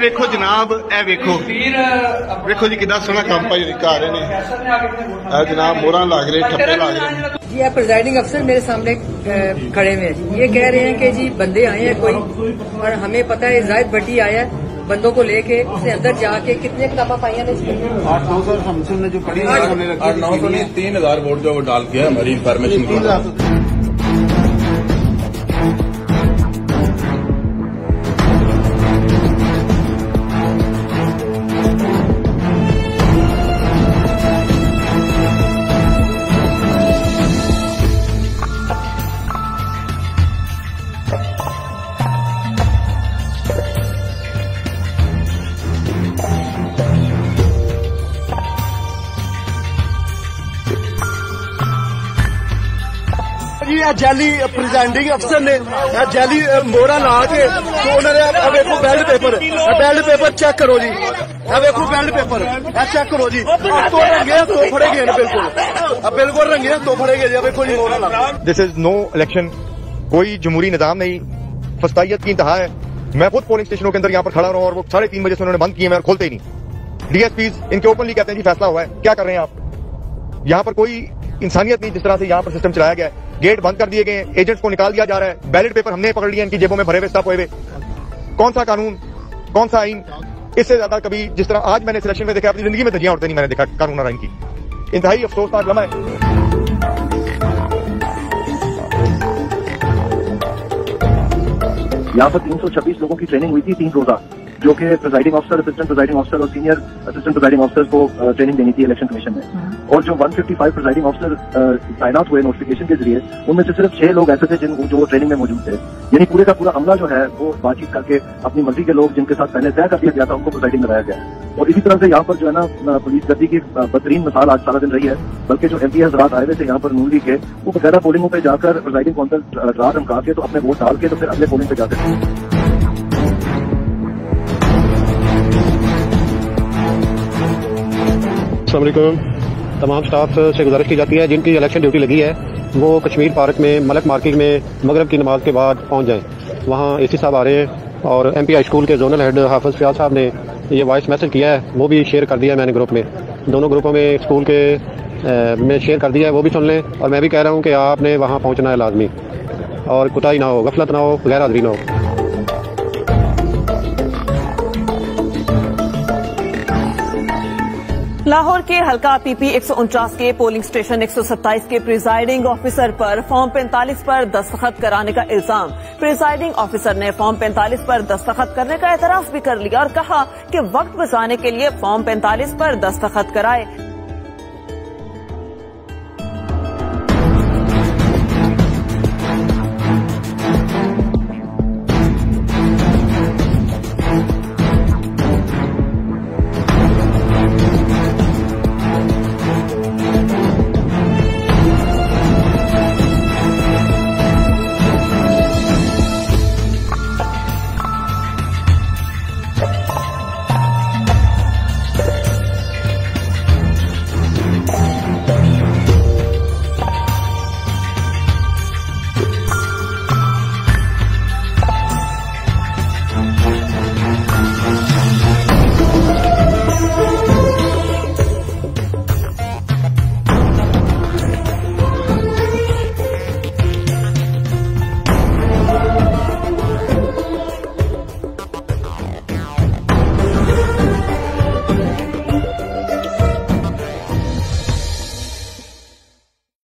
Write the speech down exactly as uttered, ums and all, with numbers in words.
वेखो जनाब, ए वेखो वेखो जी कितना सोहना काम भाई कर रहे ने जनाब, मोहरा लग रहे, ठप्पे लग रहे जी। आप प्रिजाइडिंग अफसर मेरे सामने खड़े हुए हैं, ये कह रहे हैं कि जी बंदे आए हैं कोई, और हमें पता है जाहिद भट्टी आया है बंदों को लेके, उसने अंदर जाके कितने किताबा पाई हैं आठ नौ सौ हमसे ने जो पढ़ी आठ नौ सौ नहीं तीन हजार वोट जो वो डाल के हमारी इंफॉर्मेशन जैली प्रिजाइडिंग अफसर ने जैली मोहरा ला के तो उन्होंने वेखो ballot paper ballot paper check करो जी, वेखो बैलेट पेपर चेक करो जी, तो रंगे तो फड़े गए बिल्कुल बिल्कुल रंगे तो फड़े गए। वेखो जी मोहरा ला। दिस इज नो इलेक्शन, कोई जमहूरी निजाम नहीं, फस्तायत की इंतहा है। मैं खुद पोलिंग स्टेशनों के अंदर यहाँ पर खड़ा रहा हूँ और वो साढ़े तीन बजे से उन्होंने बंद किए हैं और खोलते ही नहीं। डीएसपी इनके ओपनली कहते हैं जी फैसला हुआ है, क्या कर रहे हैं आप? यहाँ पर कोई इंसानियत नहीं जिस तरह से यहाँ पर सिस्टम चलाया गया है। गेट बंद कर दिए गए, एजेंट्स को निकाल दिया जा रहा है, बैलेट पेपर हमने पकड़ लिया इनकी जेबों में भरे हुए स्टफ हुए। कौन सा कानून, कौन सा आइन? इससे ज्यादा कभी जिस तरह आज मैंने सिलेक्शन में देखा, अपनी जिंदगी में धज्जियां उड़ते नहीं मैंने देखा कानून और आइन की। इंतहाई अफसोसनाक लम्हा है। यहाँ पर तीन सौ छब्बीस लोगों की ट्रेनिंग हुई थी तीन रोजा, जो कि प्रिजाइडिंग अफसर, असिस्टेंट प्रिजाइडिंग अफसर और सीनियर असिस्टेंट प्रिजाइडिंग अफसर को ट्रेनिंग देनी थी इलेक्शन कमीशन में। और जो एक सौ पचपन प्रिजाइडिंग अफसर तैनात हुए नोटिफिकेशन के जरिए, उनमें से सिर्फ छह लोग ऐसे थे जिन जो ट्रेनिंग में मौजूद थे। यानी पूरे का पूरा अमला जो है वो बातचीत करके अपनी मर्जी के लोग जिनके साथ पहले तय कर दिया गया था उनको प्रिजाइडिंग लगाया गया। और इसी तरह से यहाँ पर जो है ना पुलिस गर्दी की बेहतरीन मिसाल आज सारा दिन रही है। बल्कि जो एमपी हजरात आए हुए थे यहाँ पर नून लीग के, वो बकायदा पोलिंगों पर जाकर प्रिजाइडिंग काउंटर रात धमका के तो अपने वोट डाल के तो फिर अगले पोलिंग पे जाते थे। अस्सलामुअलैकुम। तमाम स्टाफ से गुजारिश की जाती है जिनकी इलेक्शन ड्यूटी लगी है वो कश्मीर पार्क में मलक मार्केट में मगरब की नमाज के बाद पहुंच जाएं। वहाँ एसी साहब आ रहे हैं और एमपीआई स्कूल के जोनल हेड हाफिज फयाज साहब ने ये वॉइस मैसेज किया है, वो भी शेयर कर दिया है मैंने ग्रुप में, दोनों ग्रुपों में स्कूल के आ, में शेयर कर दिया है, वो भी सुन लें। और मैं भी कह रहा हूँ कि आपने वहाँ पहुँचना है लाजमी, और कुताही ना हो, गफलत ना हो, गैर हाजिरी ना हो। लाहौर के हल्का पीपी एक सौ उनचास के पोलिंग स्टेशन एक सौ सत्ताईस के प्रिजाइडिंग ऑफिसर पर फॉर्म पैंतालीस पर दस्तखत कराने का इल्जाम। प्रिजाइडिंग ऑफिसर ने फॉर्म पैंतालीस पर दस्तखत करने का एतराफ भी कर लिया और कहा कि वक्त बचाने के लिए फॉर्म पैंतालीस पर दस्तखत कराए।